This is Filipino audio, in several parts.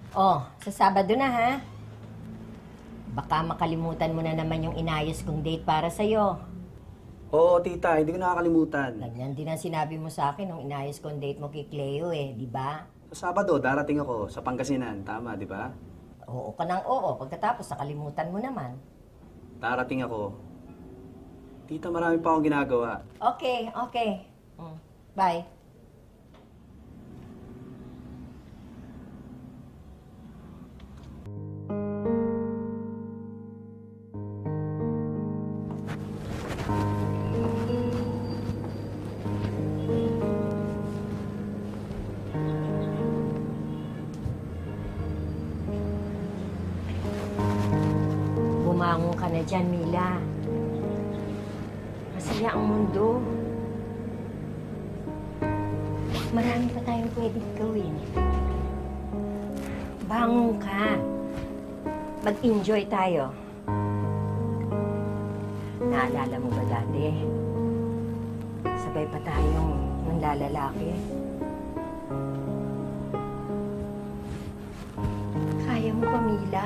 Oh, sa Sabado na ha. Baka makalimutan mo na naman yung inayos kong date para sa'yo. Oo, tita, hindi ko nakakalimutan. Ganyan din ang sinabi mo sa akin nung inayos kong date mo kay Cleo eh, di ba? Sa Sabado, darating ako sa Pangasinan. Tama, di ba? Oo ka ng oo, pagkatapos nakalimutan mo naman. Darating ako. Tita, marami pa akong ginagawa. Okay, okay. Bye. Bumangon ka na dyan, Mila. Masaya ang mundo. Marami pa tayong pwedeng gawin. Bangon ka. Mag-enjoy tayo. Naalala mo ba dati? Sabay pa tayong nanlalalaki. Kaya mo pa, Mila.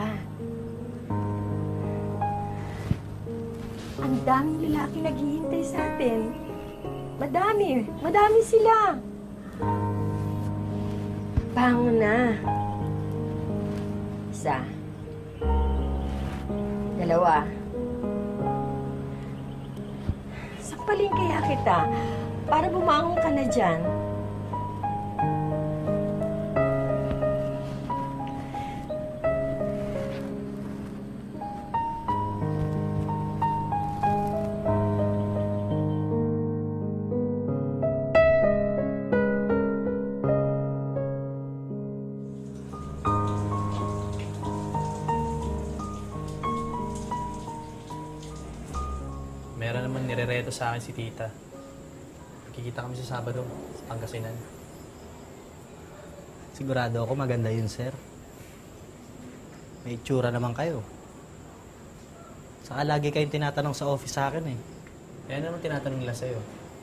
Ang daming lalaki naghihintay sa atin. Madami. Madami sila. Bangon na. Isa. Dalawa. Sakpalin kaya kita para bumangon ka na dyan. Meron naman nirereto sa akin si tita. Kikita kami sa Sabado sa Pangasinan. Sigurado ako maganda yun, sir. May itsura naman kayo. Saka lagi kayong tinatanong sa office sa akin eh. Eh, ano naman tinatanong nila sa'yo?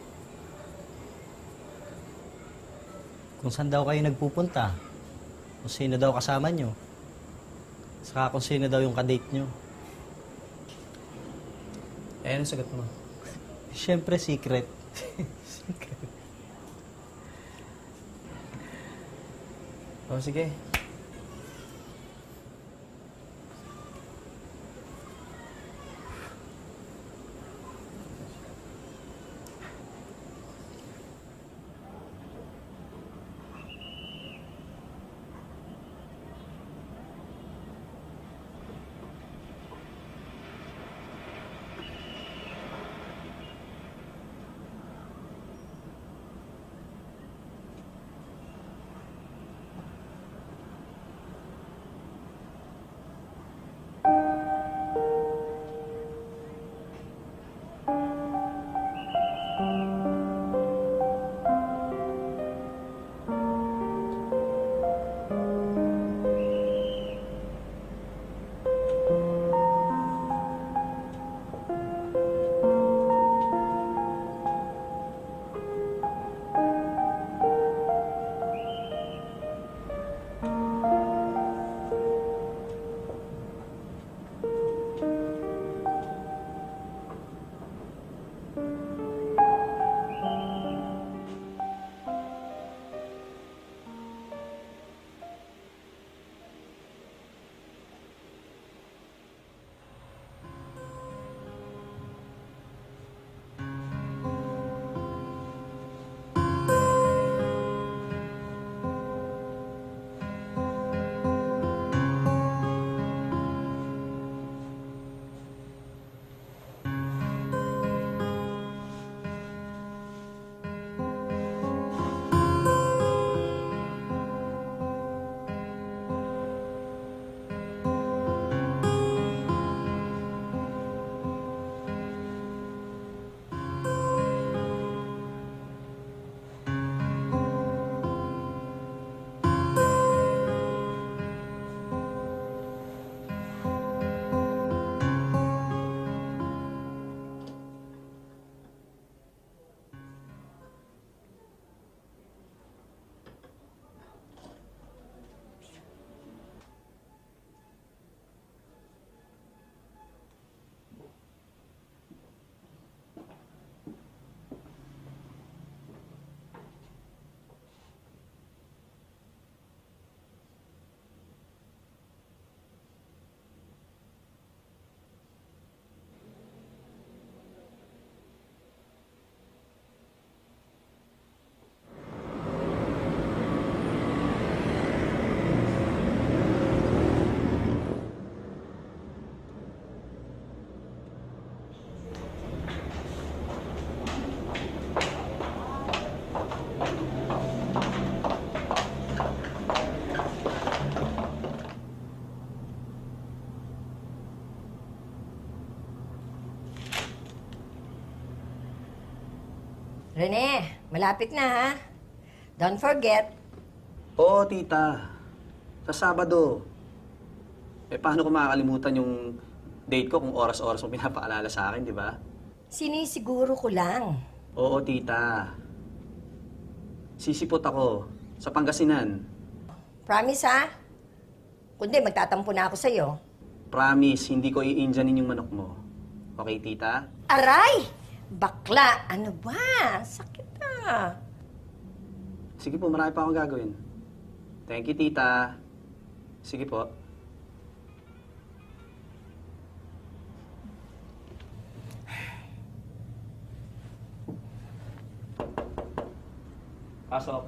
Kung saan daw kayo nagpupunta. Kung sino daw kasama nyo. Saka kung sino daw yung kadate nyo. Eh, ano sagot mo? Siyempre, secret. O, sige. Rene, malapit na ha. Don't forget. Oo, tita. Sa Sabado. Paano ko makakalimutan yung date ko kung oras-oras mo pinapaalala sa akin, di ba? Sinisiguro ko lang. Oo, tita. Sisipot ako sa Pangasinan. Promise ha? Kundi magtatampo na ako sa'yo. Promise, hindi ko i-Indianin yung manok mo. Okay, tita? Aray! Bakla! Ano ba? Sakit na. Sige po, marami pa akong gagawin. Thank you, tita. Sige po. Pasok.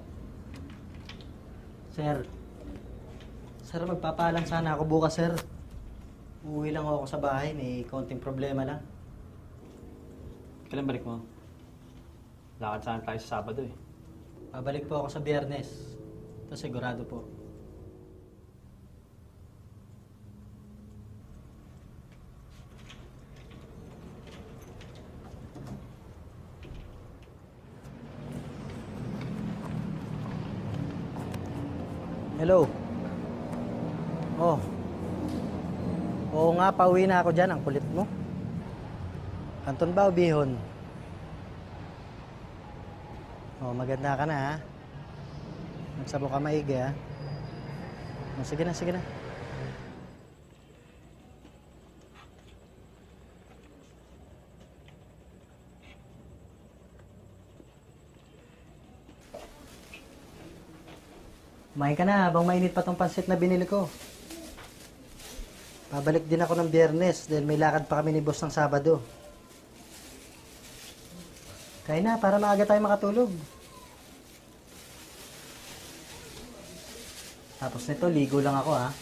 Sir. Sir, magpapaalam sana ako bukas, sir. Uuwi lang ako sa bahay. May konting problema lang. Kailan balik mo? Lakad sana tayo sa Sabado eh. Babalik po ako sa Biyernes. Ito sigurado po. Hello. Oh. Oo nga, pauwi na ako dyan. Ang kulit mo. Anton ba o Bihon? Oh, maganda ka na ha. Nagsabo ka maigi ha. Oh, sige na, sige na. Kumain ka na habang mainit pa tong pansit na binili ko. Pabalik din ako ng Biyernes dahil may lakad pa kami ni boss ng Sabado. Kain na para maaga tayo makatulog. Tapos nito, ligo lang ako ha.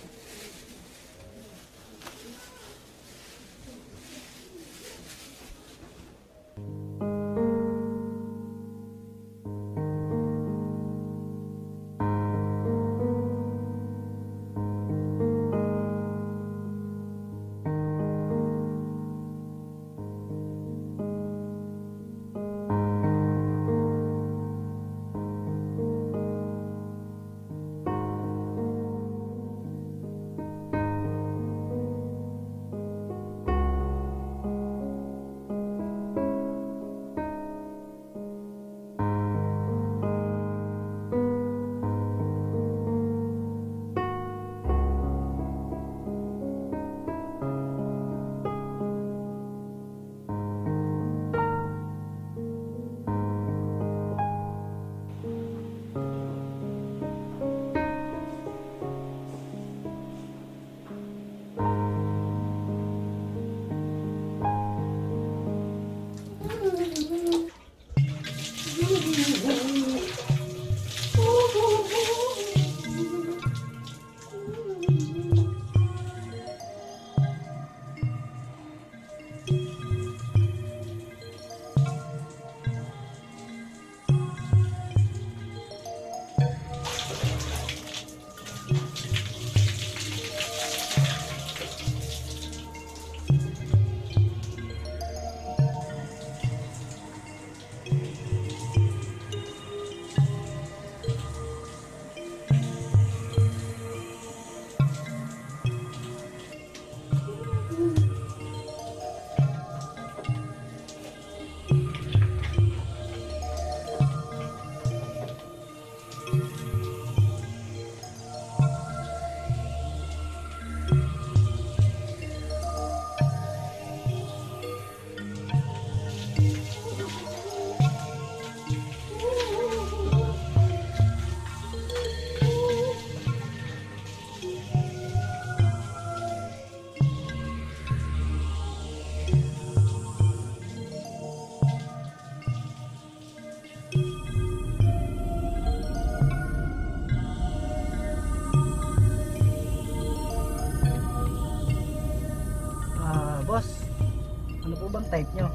Boss, ano po bang type nyo?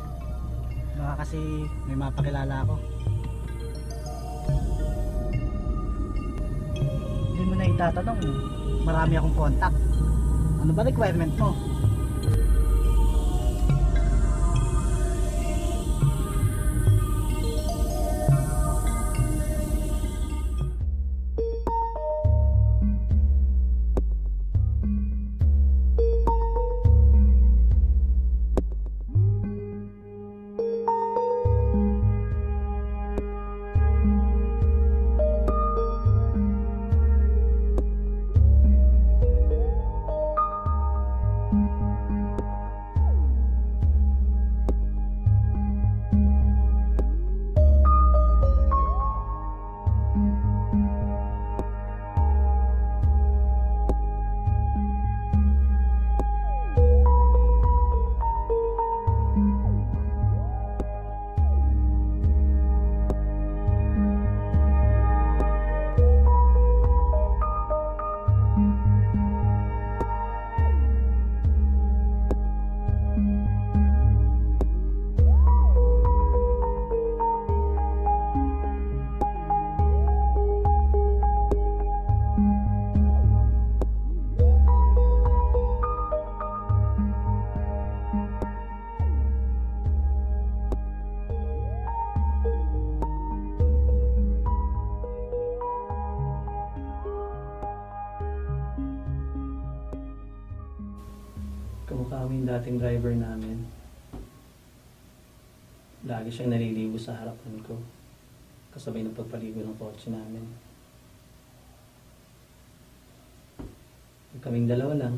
Baka kasi may mapakilala ako. Hindi mo na itatanong, marami akong contact. Ano ba requirement mo? Kamukha ko yung dating driver namin. Lagi siyang naliligo sa harapan ko. Kasabay ng pagpaligo ng kotse namin. Pag kaming dalawa lang,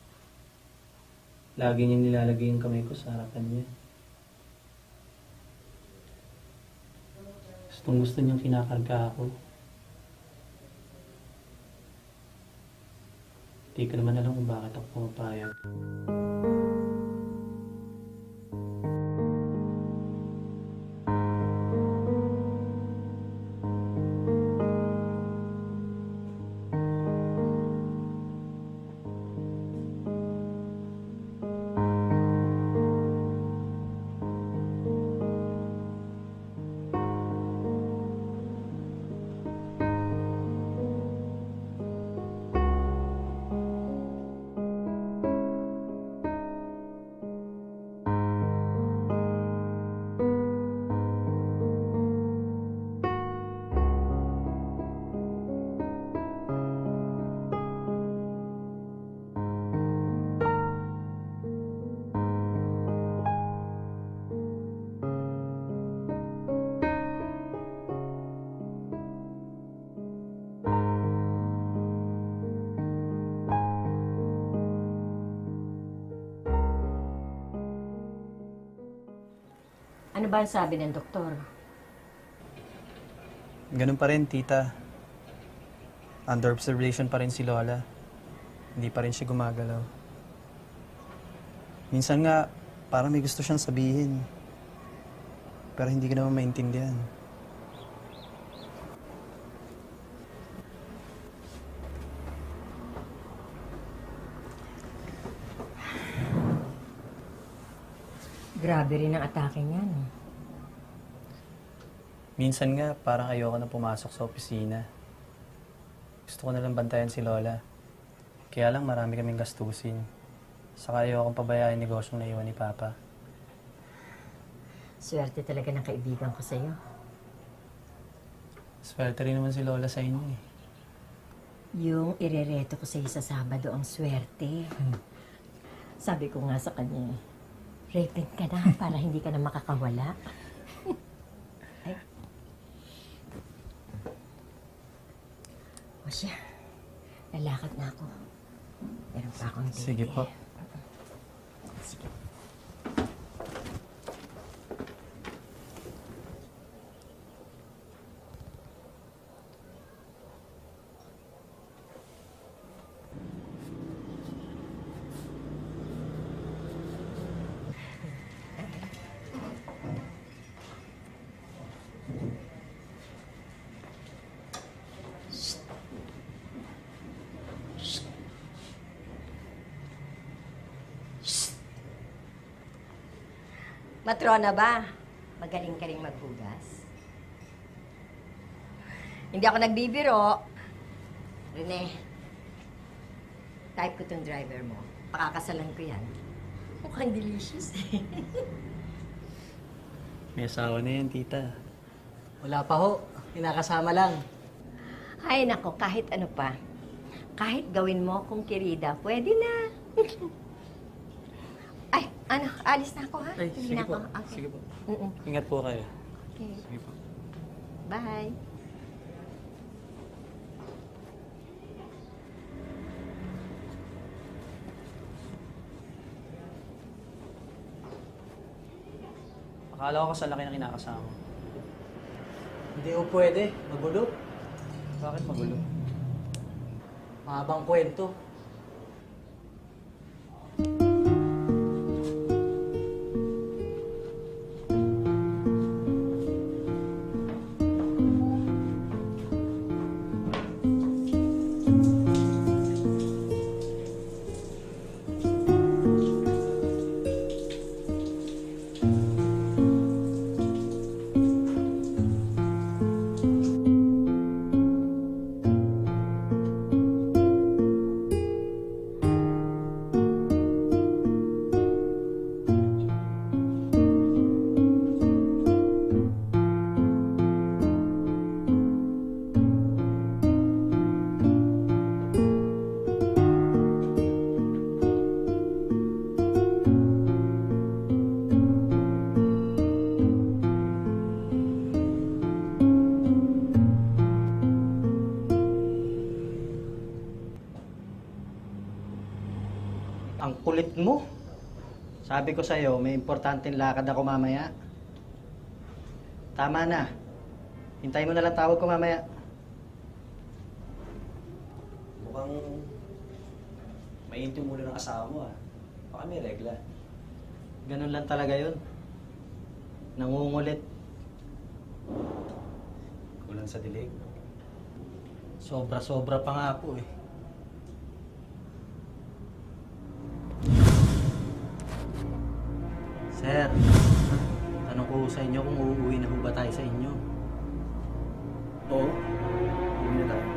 lagi niyang nilalagay yung kamay ko sa harapan niya. Gusto niyang kinakarga ako. Di ko naman alam kung bakit ako pumapayag. Ano ba ang sabi ng doktor? Ganun pa rin, tita. Under observation pa rin si Lola. Hindi pa rin siya gumagalaw. Minsan nga, parang may gusto siyang sabihin. Pero hindi ko naman maintindihan. Grabe rin ang atake niya, no? Minsan nga, parang ayoko na pumasok sa opisina. Gusto ko na lang bantayan si Lola. Kaya lang marami kaming gastusin. Saka ayokong pabayaan yung negosyong naiwan ni Papa. Swerte talaga ng kaibigan ko sa'yo. Swerte rin naman si Lola sa inyo eh. Yung irereto ko sa'yo sa Sabado ang swerte. Sabi ko nga sa kanya, rapin ka na para hindi ka na makakawala. Ay. O siya, lalakad na ako. Meron pa akong date. Sige po. Sige. Matrona ba? Magaling ka rin maghugas? Hindi ako nagbibiro. Rene, type ko tong driver mo. Pakakasalan ko yan. Mukhang delicious eh. May asawa na yan, tita. Wala pa ho. Kinakasama lang. Ay nako, kahit ano pa. Kahit gawin mo kung kirida, pwede na. Ay, ano, alis na ako ha? Ay, Tuloy sige na po. ako. Okay. Sige po. Mm-mm. Ingat po kayo. Okay. Sige po. Bye. Akala ko sa laki na kinakasama. Hindi ho pwede. Magulo. Bakit magulo? Mahabang kwento. kulit mo. Sabi ko sa'yo, may importanteng lakad ako mamaya. Tama na. Hintayin mo na lang tawag ko mamaya. Mukhang mainit yung ulo ng asawa mo ah. Baka may regla. Ganun lang talaga yun. Nangungulit. Kulang sa dilig. Sobra-sobra pa nga po eh. Sir, tanong ko sa inyo kung uuwi na ho ba tayo sa inyo? Oo. Uwi na tayo.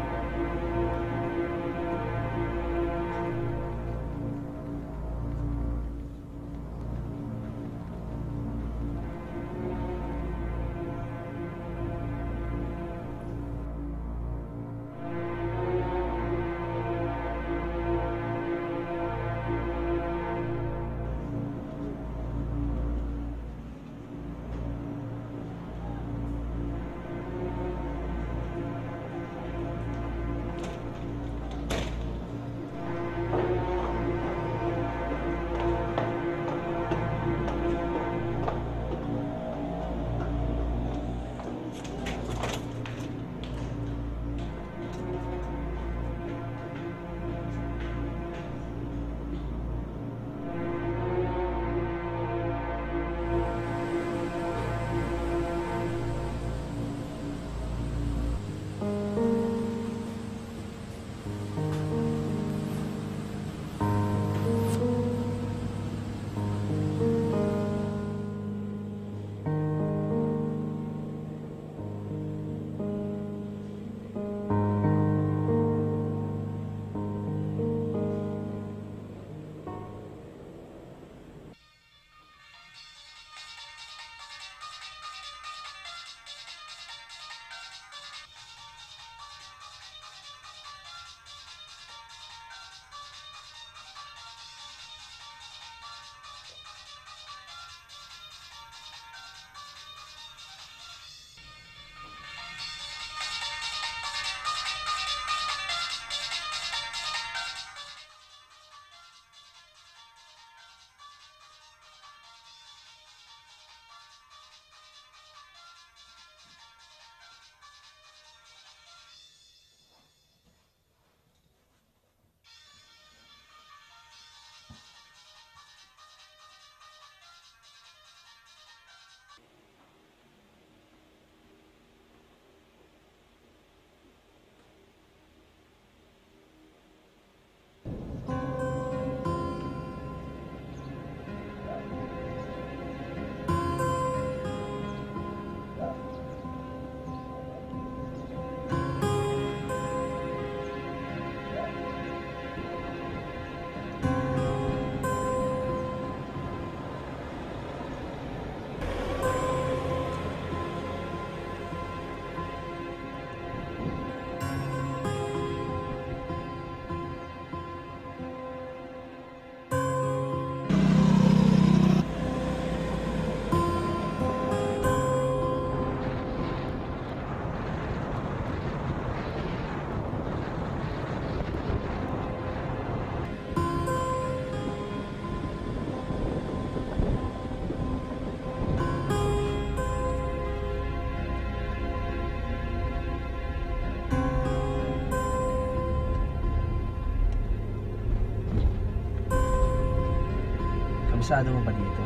Kabisado mo ba dito?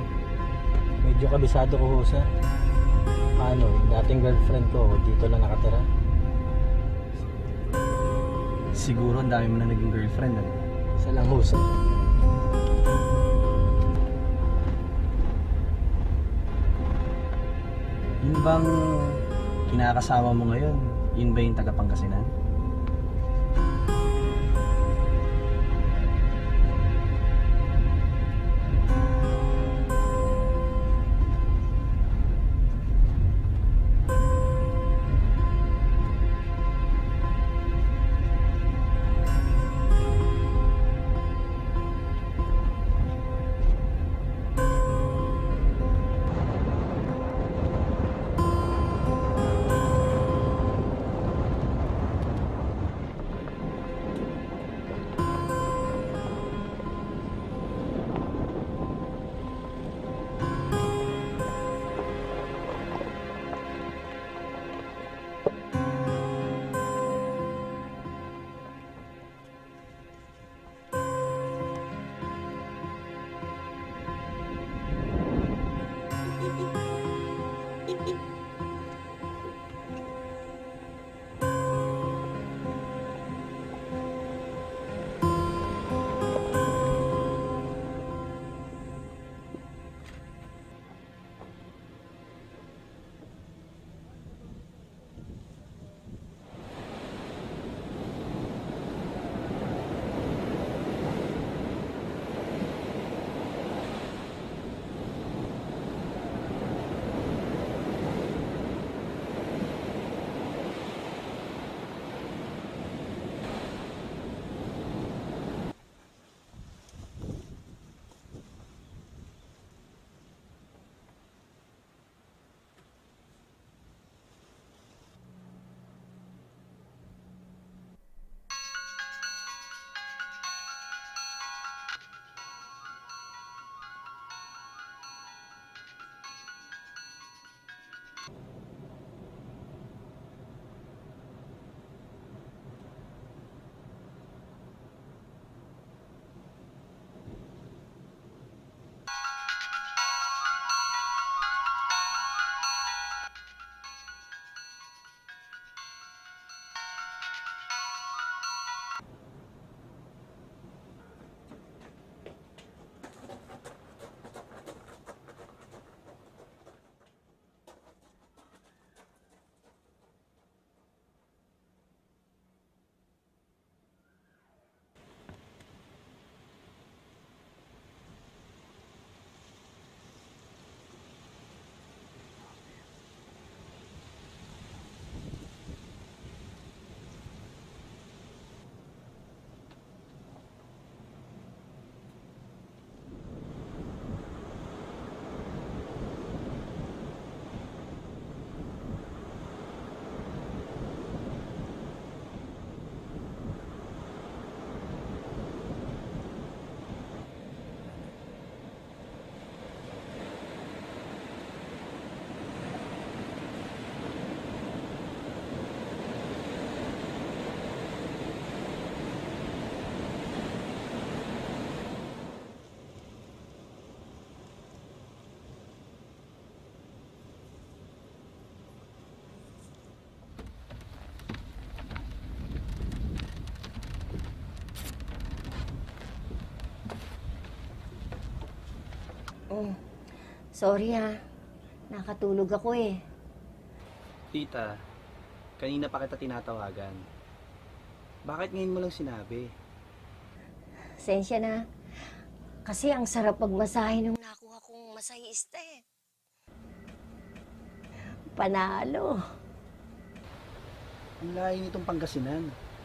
Medyo kabisado ko ho, sir. Ano, yung dating girlfriend ko, dito lang nakatira. Siguro ang dami mo na naging girlfriend, ano? Isa lang ho, sir. Yun bang kinakasama mo ngayon? Yun ba yung taga Pangasinan? Mm. Sorry ha. Nakatulog ako eh. Tita, kanina pa kita tinatawagan. Bakit ngayon mo lang sinabi? Sensya na. Kasi ang sarap magmasahe nung nakuha kong masahista eh. Panalo. Ang layo nitong Pangasinan.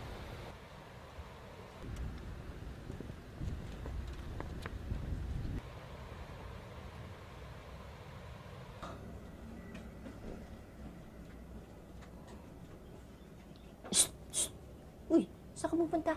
Uy, saan ka pupunta?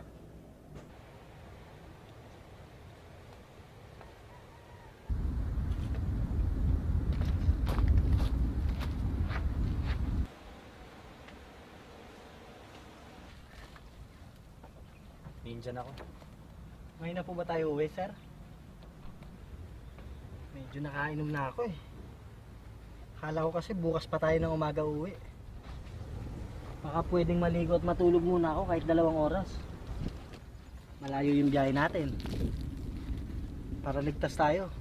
Nandyan ako. Ngayon na po ba tayo uwi, sir? Medyo nakainom na ako eh. Akala ko kasi bukas pa tayo ng umaga uwi. Baka pwedeng maligo at matulog muna ako kahit 2 oras. Malayo yung biyahe natin. Para ligtas tayo.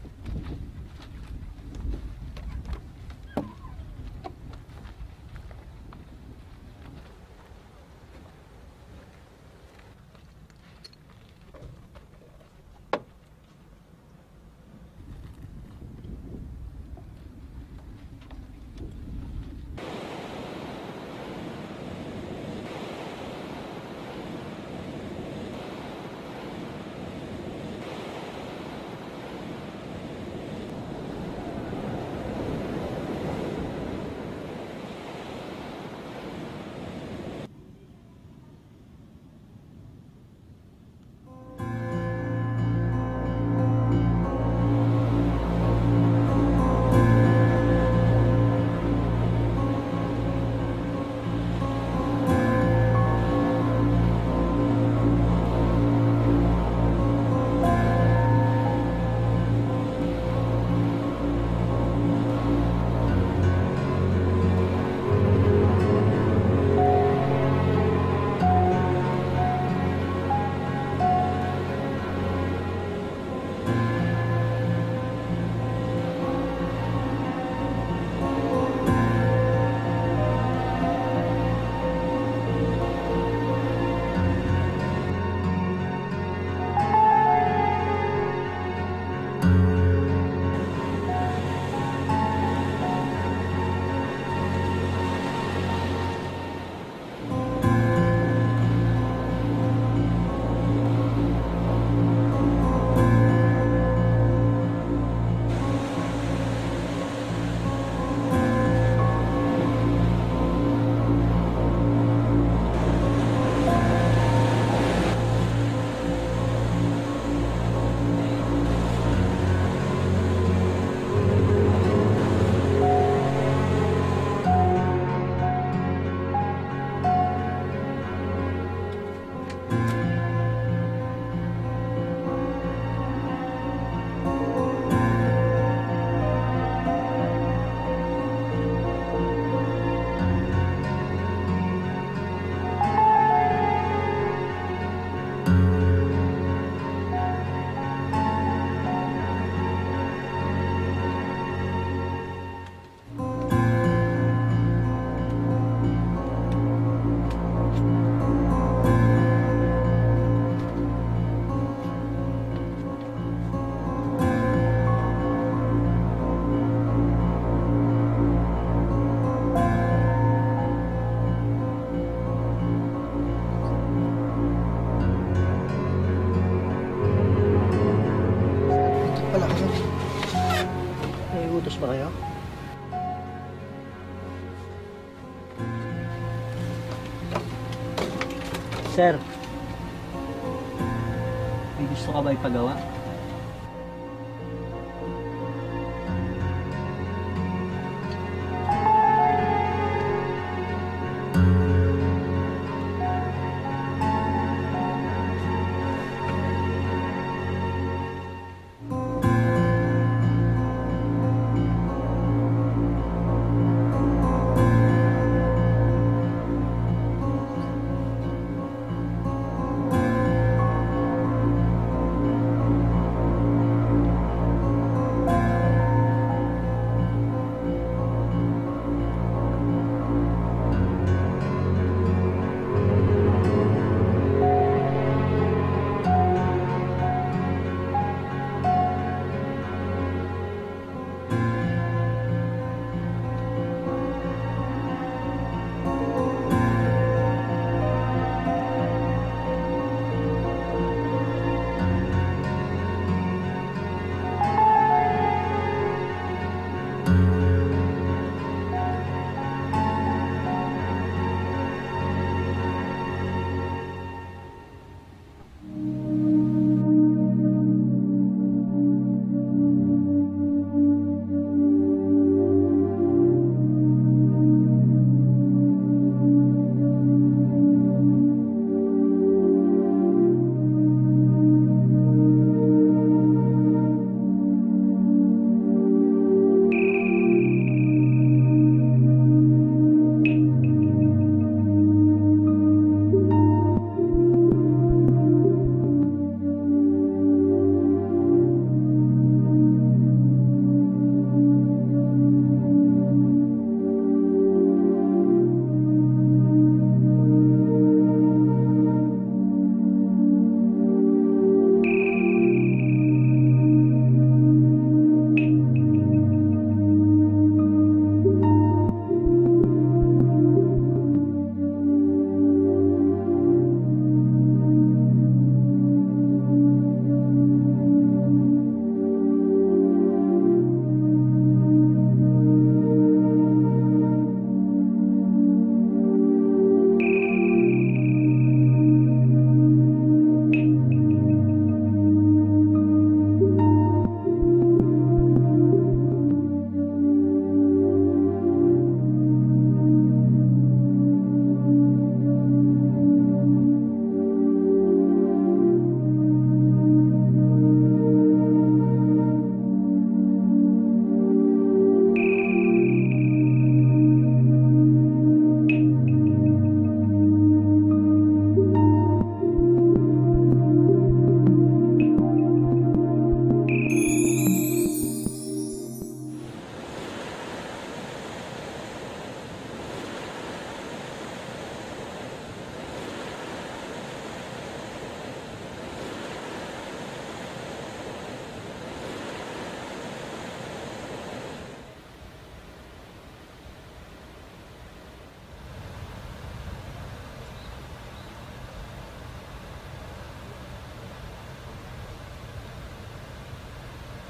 Utos ba kayo? Sir, may gusto ka ba ipagawa?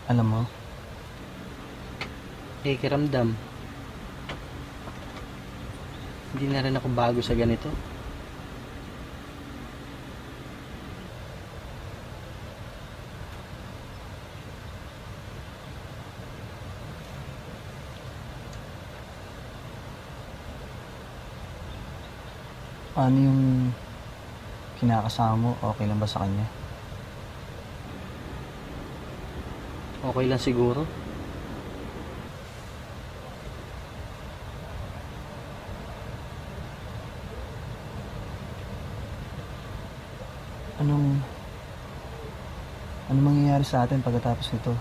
Alam mo, Kiramdam. Hindi na rin ako bago sa ganito. ano yung kinakasama mo? Okay lang ba sa kanya? Okay lang siguro. Anong mangyayari sa atin pagkatapos nito?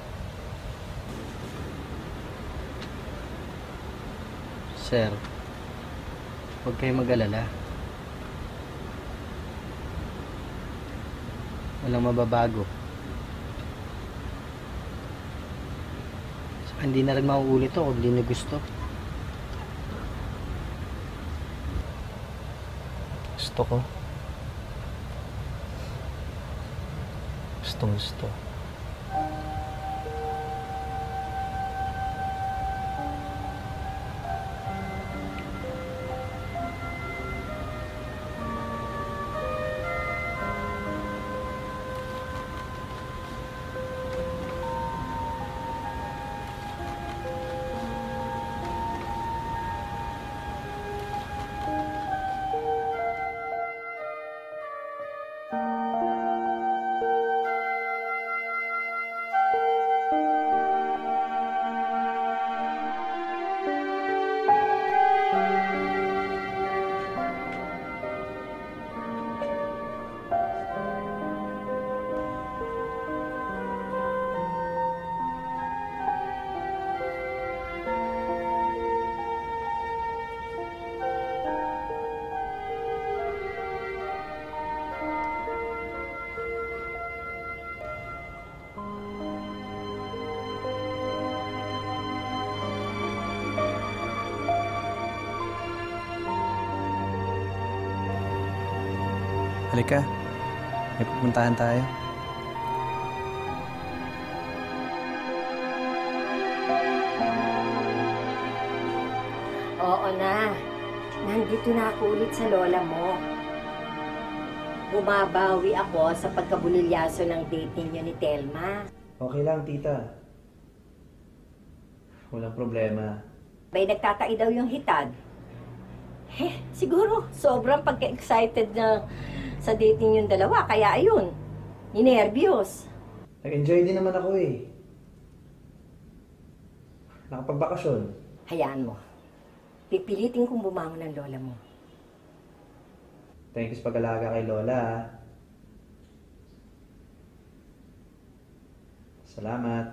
Sir, huwag kayong mag-alala. Walang mababago. Saka hindi na rin mauulit to kung hindi niyo gusto. Gusto ko. Gustong gusto. Halika. May pupuntahan tayo. Oo na. Nandito na ako ulit sa lola mo. Bumabawi ako sa pagkabulilyaso ng date ninyo ni Telma. Okay lang, tita. Walang problema. May nagtatai daw yung hitad. Siguro, sobrang pagka-excited na sa date ninyong dalawa. Kaya ayun, ninervyos. Nag-enjoy din naman ako eh. Nakapagbakasyon. Hayaan mo. Pipilitin kong bumangon ng lola mo. Thank you sa pag-alaga kay Lola. ah. Salamat.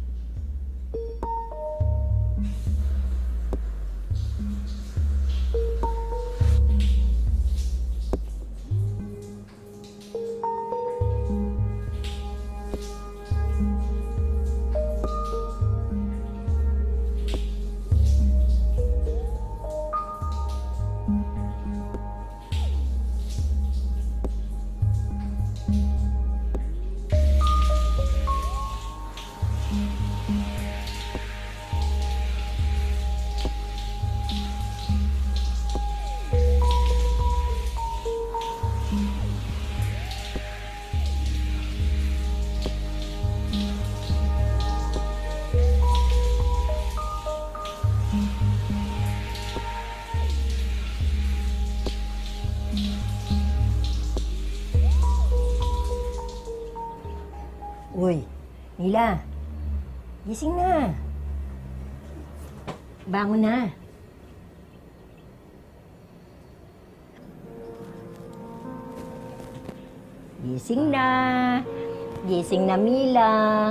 Uy, Nila. Gising na. Bangon na. Gising na. Gising na, Mila.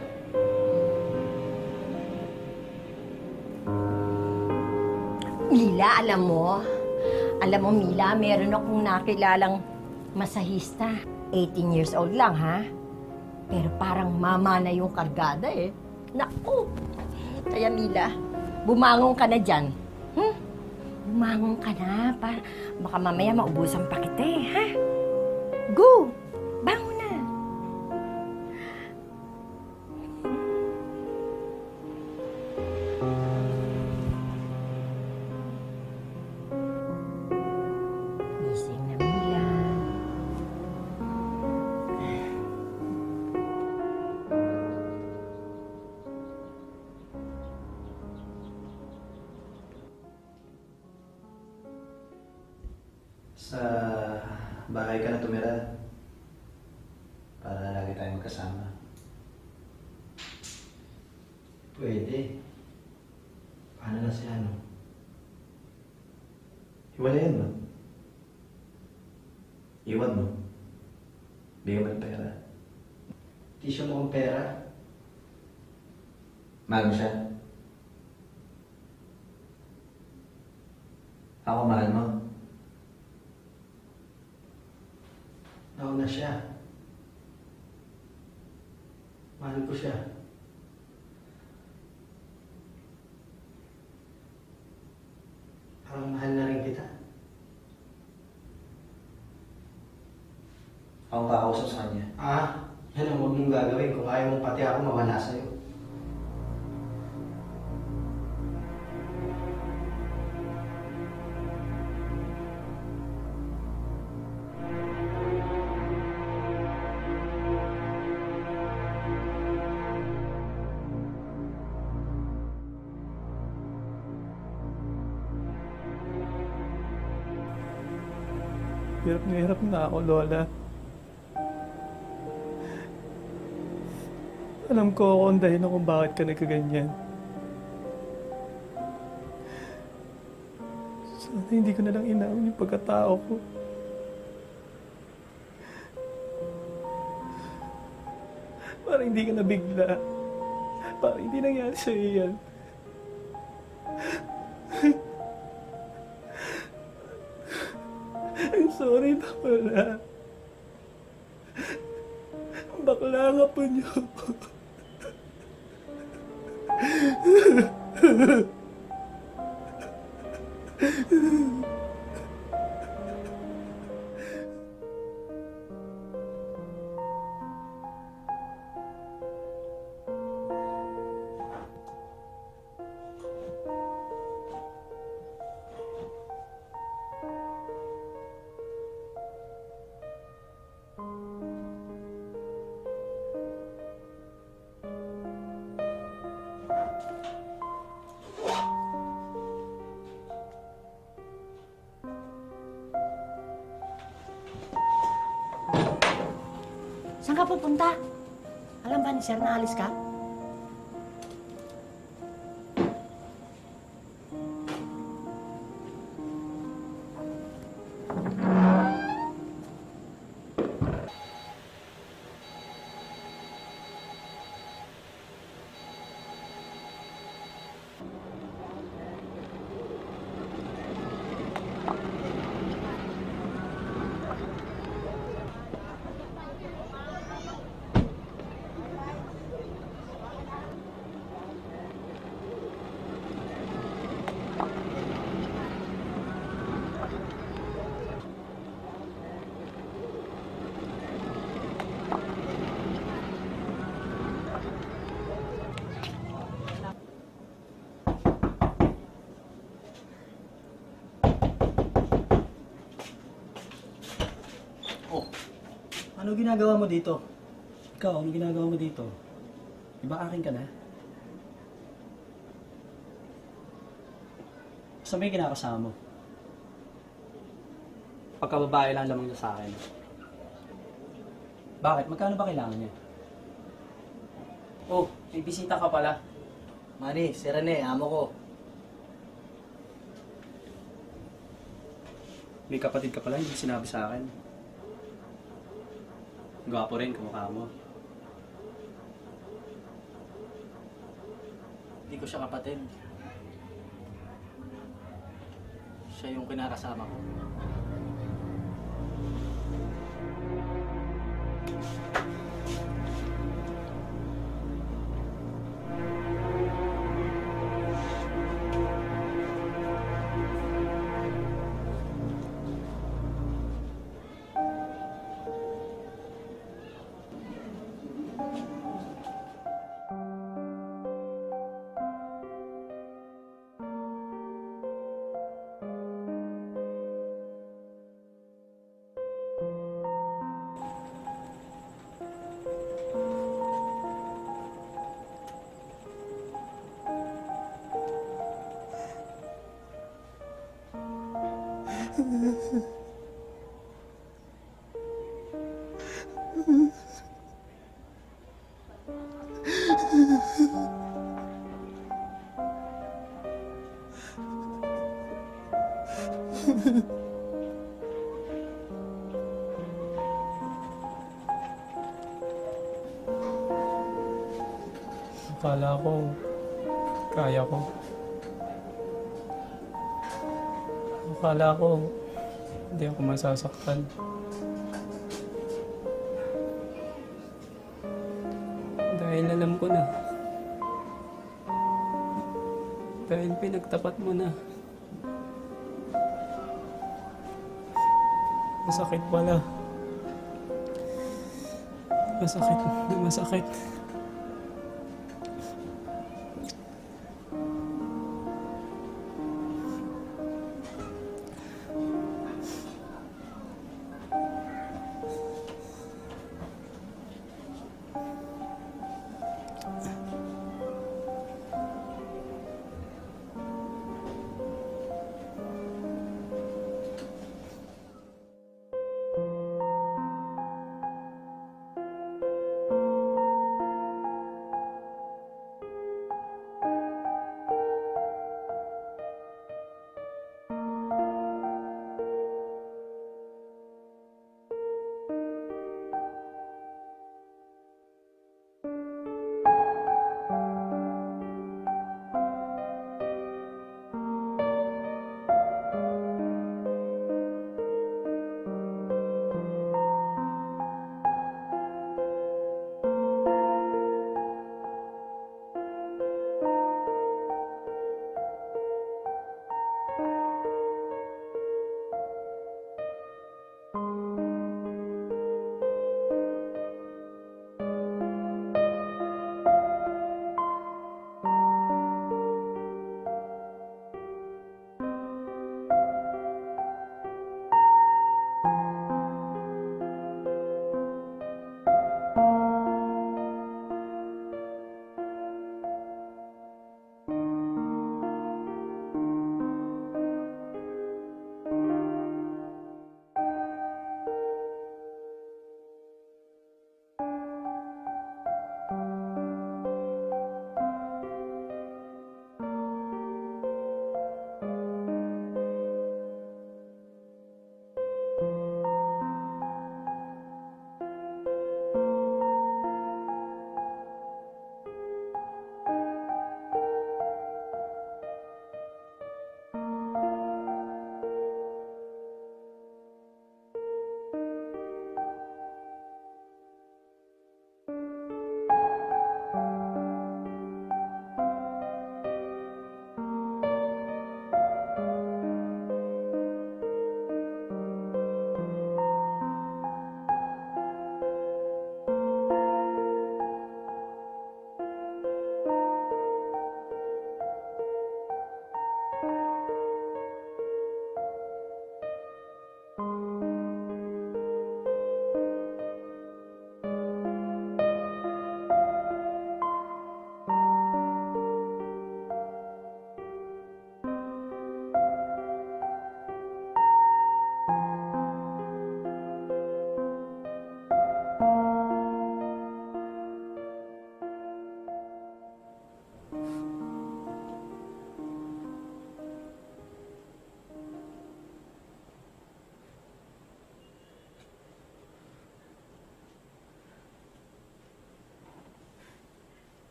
Mila, alam mo, Mila, meron akong nakilalang masahista. 18 years old lang, ha? Pero parang mama na yung kargada eh. Naku! Kaya Mila, bumangon ka na dyan. Bumangon ka na. Baka mamaya maubusan pa kita eh, ha? Go! Bangon na! Sa bahay ka na tumira. Para lagi tayong magkasama. Pwede. Paano na si ano? Hiwalayan mo. Iwan mo. Bigyan mo ng pera. Di siya mukhang pera. Mahal mo siya. Ako mahal mo. Nauna siya. Mahal ko siya. Parang mahal na rin kita. Ako kakausap sa kanya. Yan ang huwag mong gagawin kung ayaw mong pati ako mawala sa'yo. Hirap na ako, Lola. Alam ko ako ang dahilan kung bakit ka nagkaganyan. Sana hindi ko na lang inaon yung pagkatao ko. Para hindi ka nabigla. Para hindi nangyari sa'yo yan. I'm sorry, bakla. Bakla nga po niyo. Saan ka pupunta? Alam ba ni Sir na alis ka? Ano ginagawa mo dito? Ikaw, ano ginagawa mo dito? Diba akin ka na? Saan ba yung kinakasama mo? Pagkababae lang lamang niya sa akin. Bakit? Magkano ba kailangan niya? Oh, may bisita ka pala. Manny, si Rene, amo ko. May kapatid ka pala, hindi sinabi sa akin. Gwapo rin, kamukha mo. Hindi ko siya kapatid. Siya yung kinakasama ko. Akala ko, kaya ko. Akala ko, hindi ako masasaktan. Dahil alam ko na. Dahil pinagtapat mo na. Masakit pala. Masakit na masakit.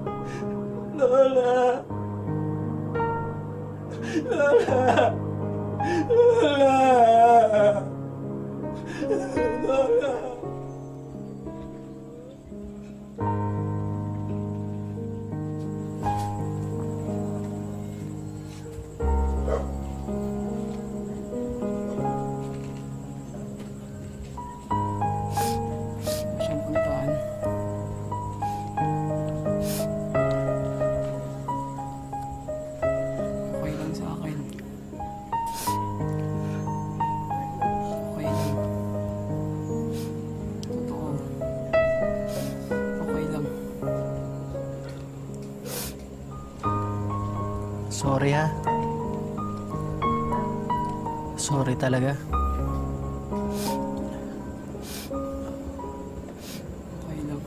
Lola! Lola! Siyang puntahan. Okay lang sa akin. Okay lang. Totoo. Okay lang. Sorry ha. Sorry talaga. Okay lang.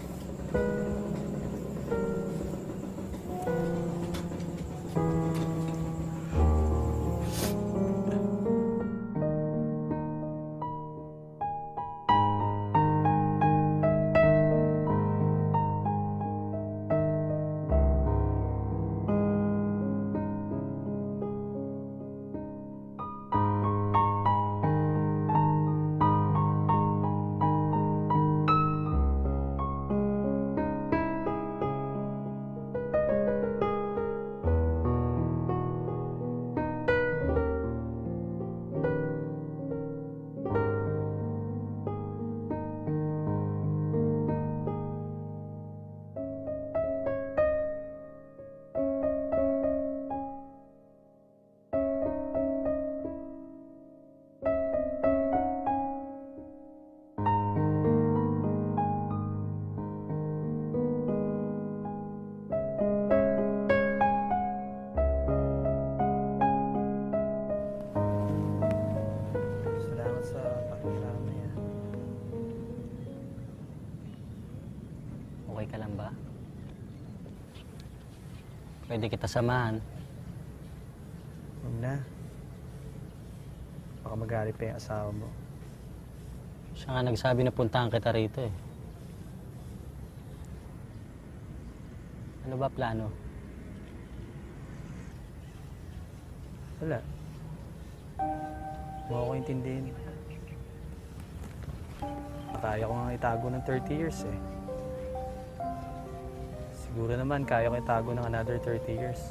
Salamat sa pakikiramay niya. Okay ka lang ba? Pwede kita samahan. Huwag na. Baka magalit pa yung asawa mo. Siya nga nagsabi na puntahan kita rito eh. Ano ba plano? Wala. Huwag ako intindihin. Kaya ko nga itago ng 30 years eh. Siguro naman kaya ko itago ng another 30 years.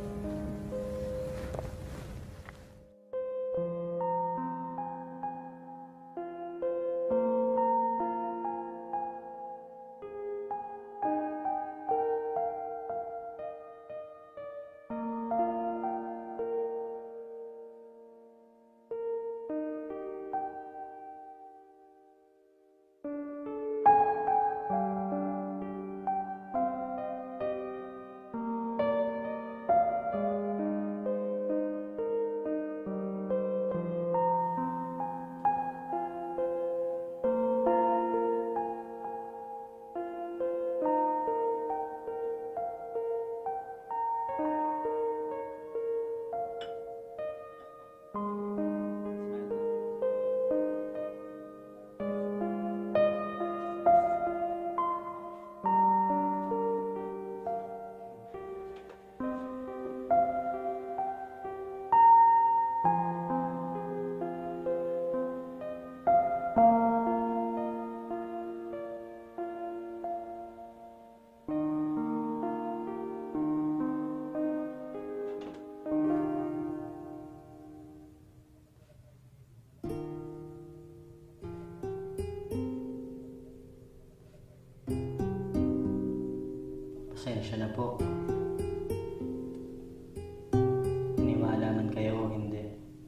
Pasensya na po. Iniwala man kayo o hindi.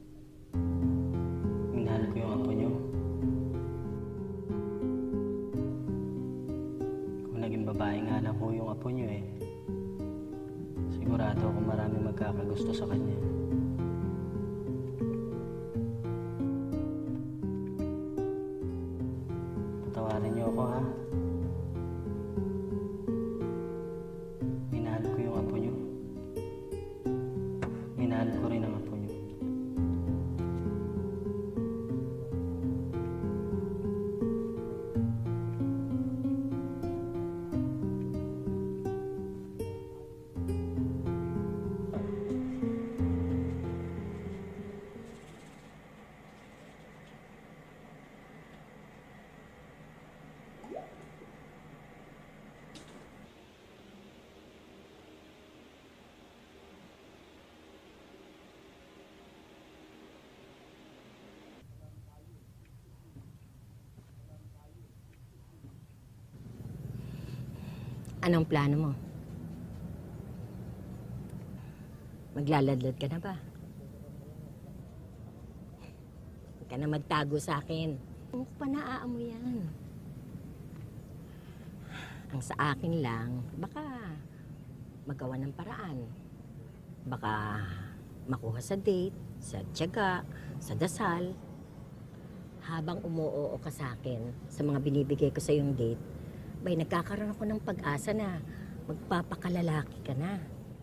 Minahal ko yung apo nyo. Kung naging babae nga lang po yung apo nyo eh, sigurado ako marami magkakagusto sa kanya. Patawarin niyo ako ha. Minahal ko yung apo nyo. Minahal ko rin ang apo nyo. Anong plano mo? Maglaladlad ka na ba? Huwag ka na magtago sa akin. Huwag pa naaamoy yan. Ang sa akin lang, baka magawa ng paraan. Baka makuha sa date, sa tiyaga, sa dasal. Habang umuoo ka sa akin sa mga binibigay ko sa yung date, bay, nagkakaroon ako ng pag-asa na magpapakalalaki ka na.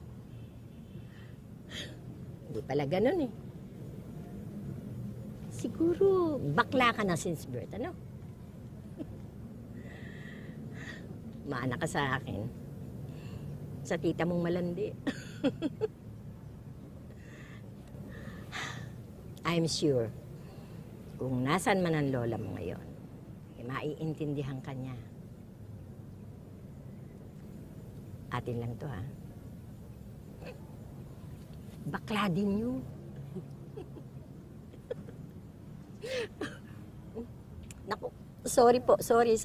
Hindi pala ganun eh. Siguro, bakla ka na since birth, ano? Maana ka sa akin. Sa tita mong malandi. I'm sure, kung nasan man ang lola mo ngayon, eh, maiintindihan ka niya. Atin lang to, ha? Bakla din yun. Naku, sorry po, sorry.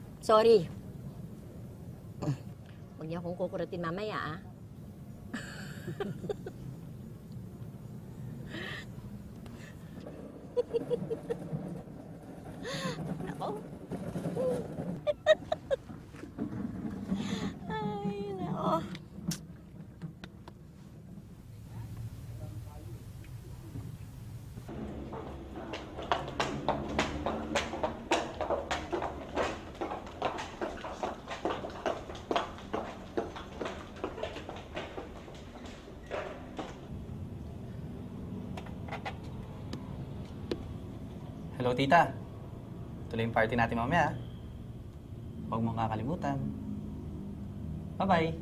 Huwag niyo akong kukuratin mamaya, ah. Nako. Ay, nako. Hello, tita. Tuloy yung party natin mamaya. Huwag mong kakalimutan. Bye-bye.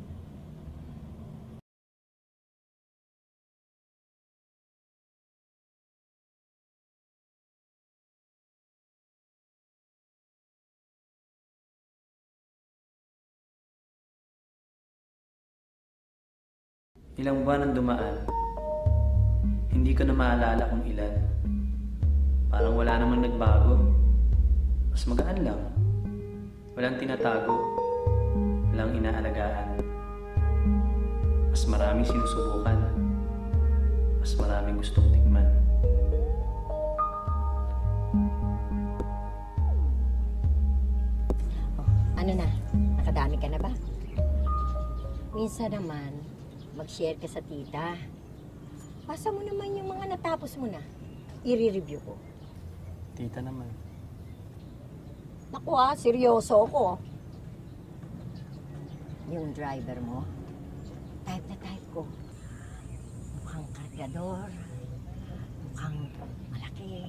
Ilang buwan ang dumaan. Hindi ko na maalala kung ilan. Parang wala namang nagbago. Mas magaan lang. Walang tinatago. Walang inaalagaan. Mas maraming sinusubukan. Mas maraming gustong tikman. Ano na? Nakadami ka na ba? Minsan naman, mag-share ka sa tita. Pasa mo naman yung mga natapos mo na. I-review ko. Tita naman. Naku ha, seryoso ako. Yung driver mo, type na type ko. Mukhang kargador. Mukhang malaki.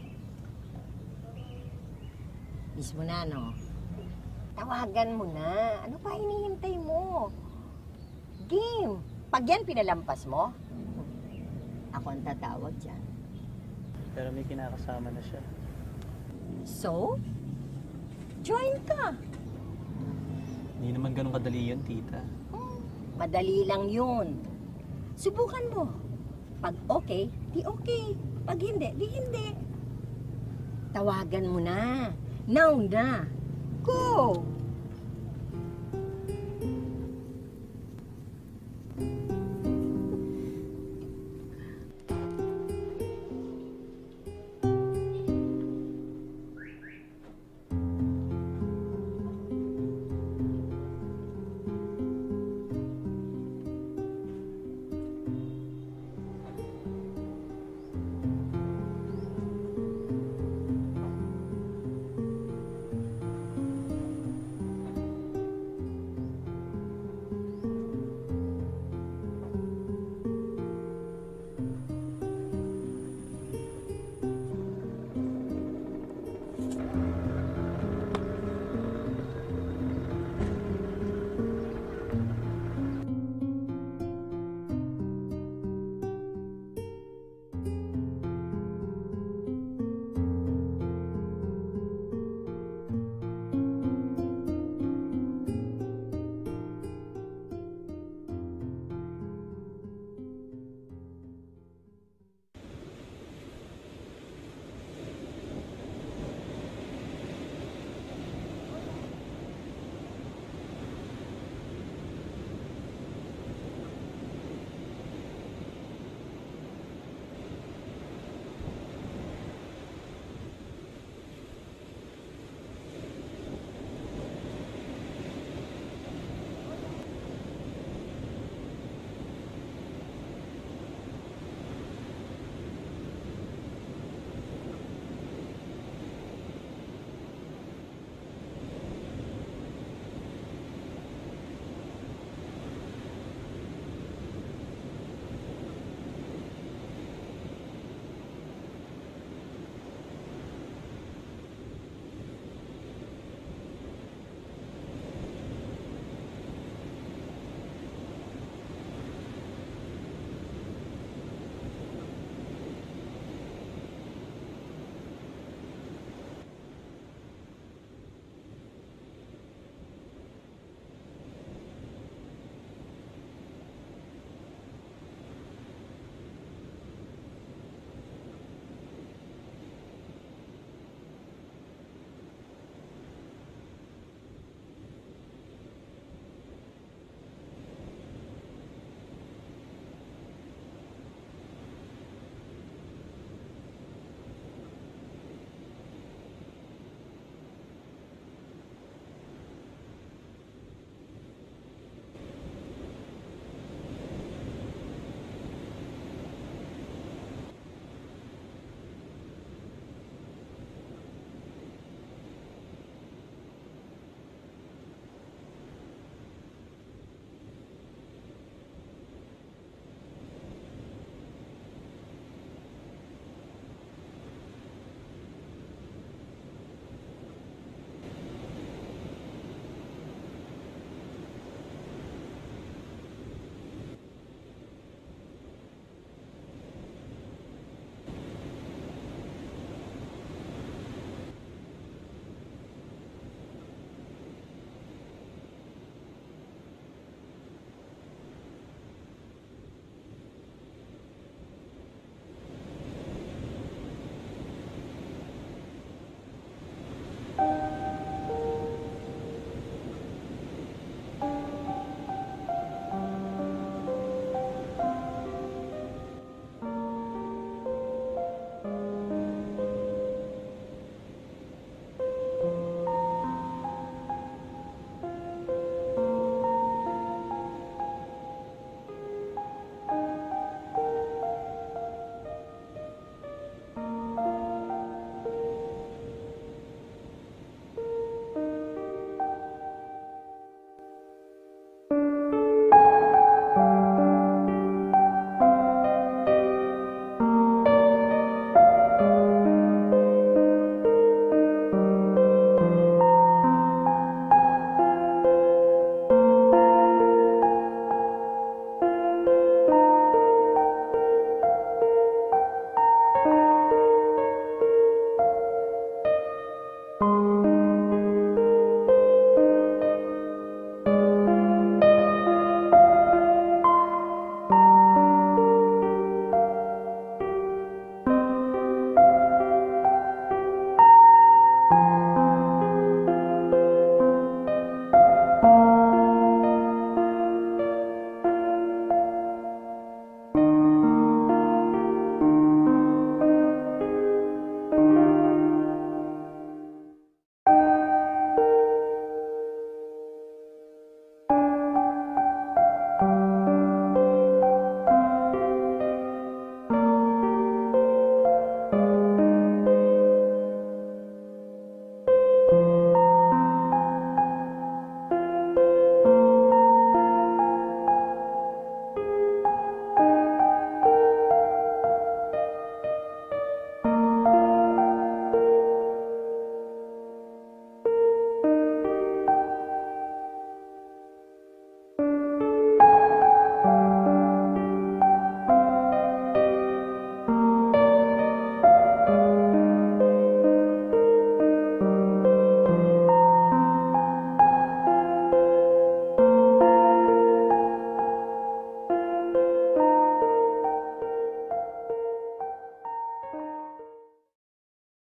Mismo na, no? Tawagan mo na. Ano pa hinihintay mo? Game. Pag yan pinalampas mo, ako ang tatawag dyan. Pero may kinakasama na siya. So, join ka. Hindi naman ganun kadali yun, tita. Madali lang yun. Subukan mo. Pag okay, di okay. Pag hindi, di hindi. Tawagan mo na. Now na. Go!